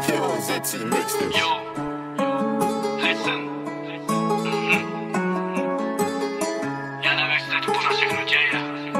𝐤𝐷 mixtape. Yo, listen. Ja na ♪ 𝑹𝒆𝒃𝒊𝒓𝒕𝒉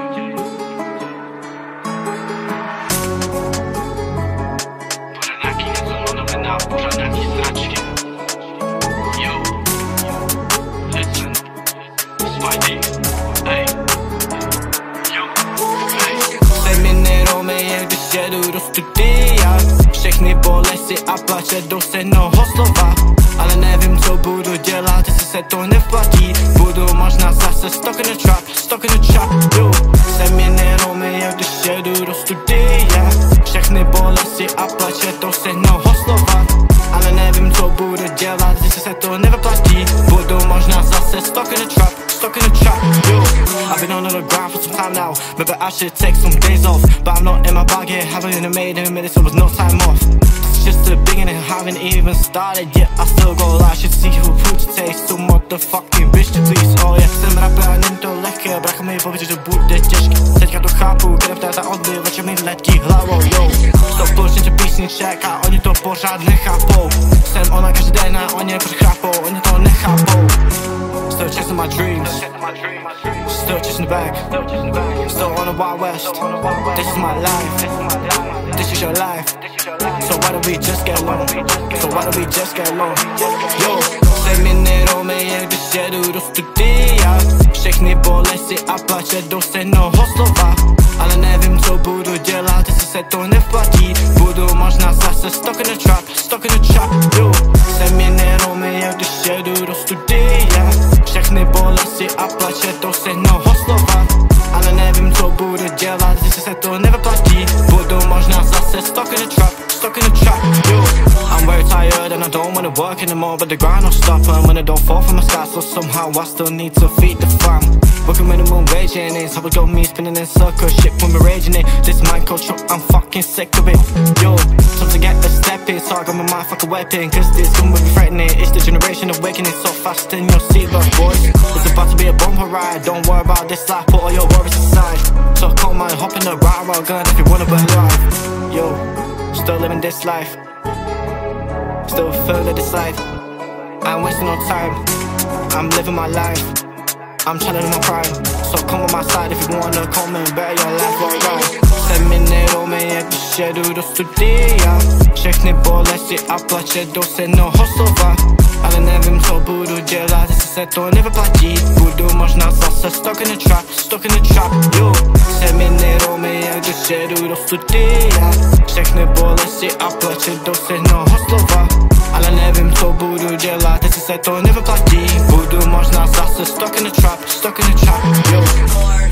𝑬𝑷 pożanaki zraczkiem. Yo, listen. Spxdey, ej. Yo, ej. Se mi nerozumie, když jedu do studia. Všechny bolesti a plače jdou se mnoho slova. Ale nevím, co budu dělat, jestli se to neplatí. Budu možná zase stuck in the trap, yo. Se mi nerozumie, když jedu do studia. Všechny bolesti a plače jdou se mnoho slova. Ale nevím, co budu dělat, jestli se to nevyplatí. Budu možná zase stuck in the trap, yo. I've been on the ground for some time now. Maybe I should take some days off, but I'm not in my bag yet. Haven't even made a minute, so there's no time off. This is just the beginning, haven't even started yet. I still go live, should see who put to taste. So motherfucking bitch to please, oh yeah. Jsem rapper a není to lehké, brácha mi povědět, že bude těžké. Teďka to chápu, kde ptáta odbyvače mi letí hlavou, yo. Stop bullshit, že písniček a oni to pořád nechápou. Jsem ona každý den a oni přechrápou, oni to nechápou. Still chasing my dreams, still chasing the bag, still on the Wild West. This is my life, this is your life. So why don't we just get along? Yo, se mi nerozumie, když jedu do studia. Všechny bolesti a plače jdou se mnoho slova. Ale nevím, co budu dělat, jestli se to neplatí. Budu možná zase stuck in the trap, yo. Se mi nerozumie, když jedu do studia. Všechny bolesti a plače jdou se mnoho slova. Ale nevím, co budu dělat, jestli se to nevyplatí. Budu možná zase stuck in the trap, yo. I'm very tired and I don't wanna work anymore, but the grind don't stop. And when I don't fall from the sky, so somehow I still need to feed the fam. Working minimum wage and it's how it got me spinning in circles. Shit when we're raging it, this mind control, I'm fucking sick of it. Yo, time to get a step in, so I got my mind fucking weapon. Cause this gun will be threatening, it's the generation awakening so fast in your seatbelt, boys. It's about to be a bumper ride, don't worry about this life, put all your worries aside. So come on, hop in the RapAwareStudios gun if you wanna be alive. Yo, still living this life, still feeling this life. I ain't wasting no time, I'm living my life. I'm tryna do my crime, so come on my side if you wanna come and bear your life alright. Se mi nerozumie, když jedu do studia. Všechny bolesti a plače jdou se mnoho slova. Ale nevím, co budu dělat, jestli se to nevyplatí. Budu možná zase stuck in the trap, yo. Se mi nerozumie, když jedu do studia. Všechny bolesti a plače jdou se mnoho slova. Ale nevím, co budu dělat, jestli se to nevyplatí. Budu možná zase stuck in the trap, yo.